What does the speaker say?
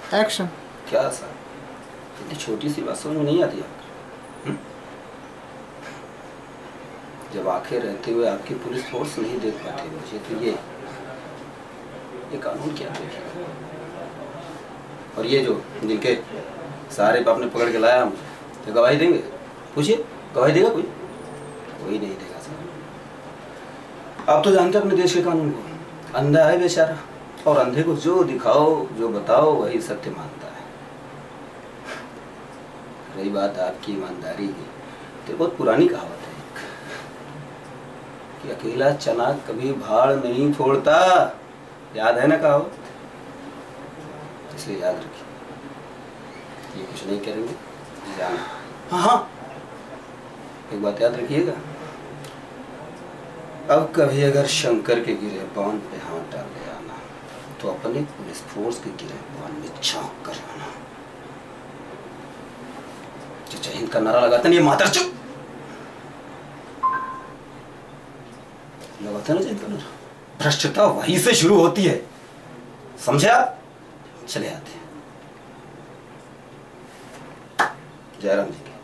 Action. क्या sir, इतनी छोटी सी बात समझ में नहीं आती आपको? जब आंखें रहते हुए आपकी पुलिस फोर्स नहीं देख पाती मुझे, तो ये कानून क्या देखेगा? और ये जो जिनके सारे आपने पकड़ के लाया मुझे, तो गवाही देंगे? पूछिए, गवाही देगा कोई? कोई नहीं देगा सर। आप तो जानते हैं अपने देश के कानून को, अंधा है बेचारा, और अंधे को जो दिखाओ जो बताओ वही सत्य मानता है। रही बात आपकी ईमानदारी की, तो बहुत पुरानी कहावत है कि अकेला चना कभी भाड़ नहीं फोड़ता, याद है ना कहावत? इसलिए याद रखिए, ये कुछ नहीं करेंगे, जाना। हाँ हाँ, एक बात याद रखिएगा, अब कभी अगर शंकर के गिरेबान पे हाथ डाल ले आना, तो अपने पुलिस फोर्स के गिरेबान में झांक कर आना। जो जय हिंद का नारा लगाते हैं, ये मातर चुप लगाते हैं ना जय हिंद का नारा, भ्रष्टता वहीं से शुरू होती है, समझे आप? चले आते हैं। जयराम जी।